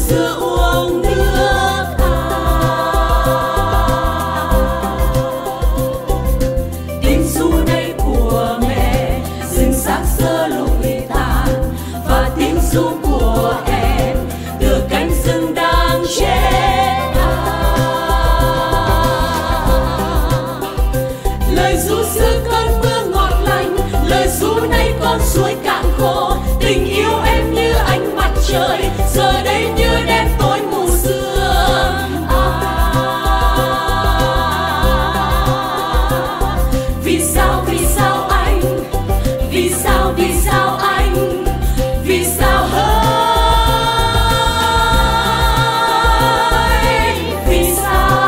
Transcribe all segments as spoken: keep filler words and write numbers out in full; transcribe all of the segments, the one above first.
sữa uống nước à. Tiếng ru này của mẹ rừng xác xơ lụi tàn, và tiếng ru của em từ cánh rừng đang chết à. Lời ru xưa cơn mưa ngọt lành, lời ru này con suối cạn khô. Tình yêu em như ánh mặt trời, giờ đây như đêm tối mù sương à. Vì sao, vì sao anh, vì sao, vì sao anh, vì sao hỡi, vì sao?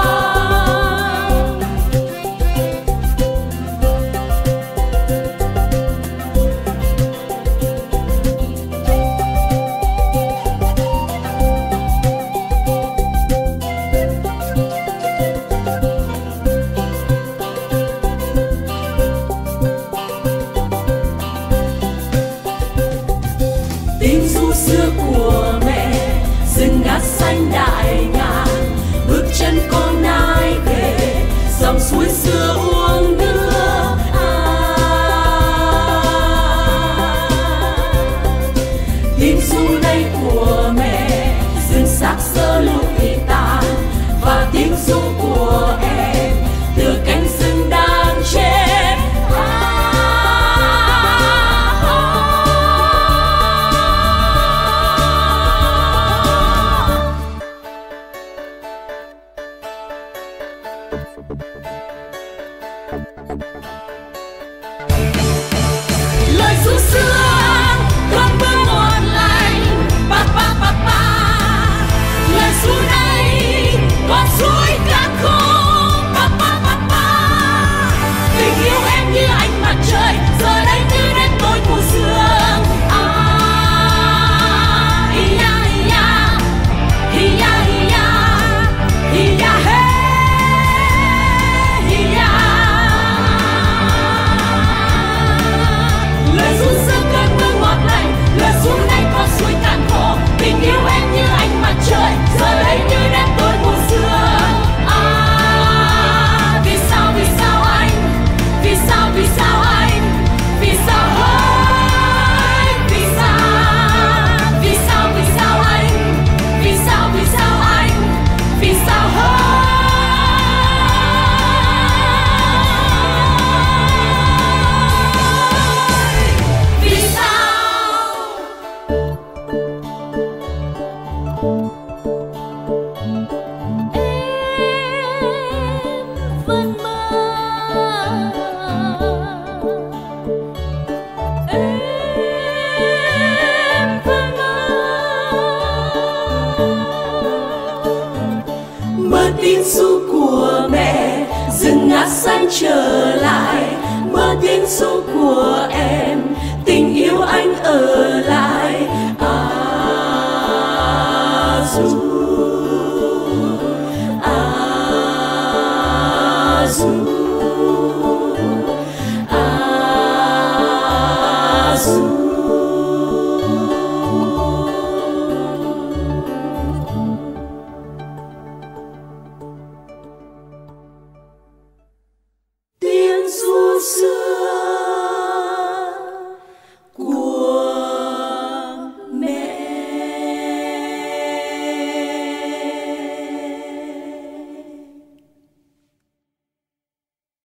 Tiếng ru xưa của mẹ rừng ngát xanh đại ngàn, bước chân con ai về dòng suối xưa uống nước à. Tiếng ru này của mẹ rừng xác xơ lụi tàn, và tiếng ru của em từ cánh rừng đang chết à. Lời ru xưa cơn mưa ngọt lành, pa pa pa pa. Lời ru này con suối cạn khô, pa pa pa pa. Tình yêu em như ánh mặt trời, giờ đây như đêm tối mù sương à. Hi ya hi ya, hi ya hi ya, hi ya hey, hi ya. Lời ru xưa cơn mưa ngọt lành, lời ru này con suối cạn khô. Tình yêu em như ánh mặt trời, giờ đây như đêm tối mù sương à. Vì sao, vì sao anh, vì sao, vì sao anh, vì sao hỡi, vì sao, vì sao, vì sao anh, vì sao, vì sao anh, vì sao hỡi, vì sao? Em vẫn mơ, em vẫn mơ, mơ tiếng ru của mẹ rừng ngát xanh trở lại, mơ tiếng ru của em tình yêu anh ở lại à. Ru à, ru à, ru. Tiếng ru xưa